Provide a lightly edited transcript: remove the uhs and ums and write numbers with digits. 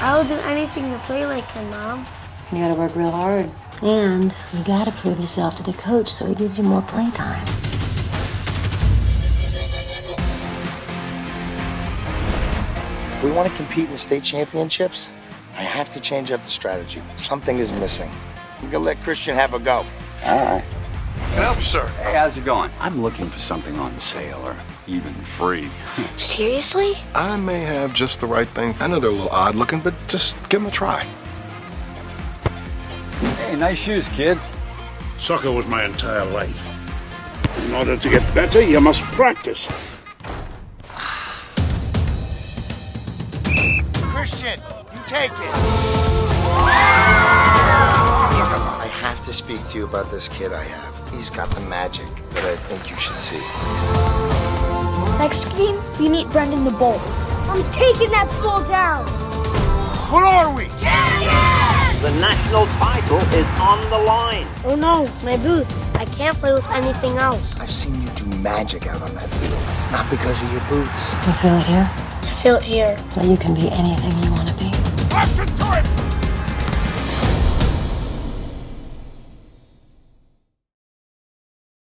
I'll do anything to play like him, Mom. You gotta work real hard. And you gotta prove yourself to the coach so he gives you more playing time. If we want to compete in the state championships, I have to change up the strategy. Something is missing. We're gonna let Christian have a go. All right. Can I help you, sir? Hey, how's it going? I'm looking for something on sale or even free. Seriously? I may have just the right thing. I know they're a little odd looking, but just give them a try. Hey, nice shoes, kid. Soccer was my entire life. In order to get better, you must practice. Christian, you take it. I have to speak to you about this kid I have. He's got the magic that I think you should see. Next game, we meet Brendan the Bull. I'm taking that bull down. What are we? The national title is on the line. Oh no, my boots. I can't play with anything else. I've seen you do magic out on that field. It's not because of your boots. You feel it here? I feel it here. Well, you can be anything you want to be. Listen to him!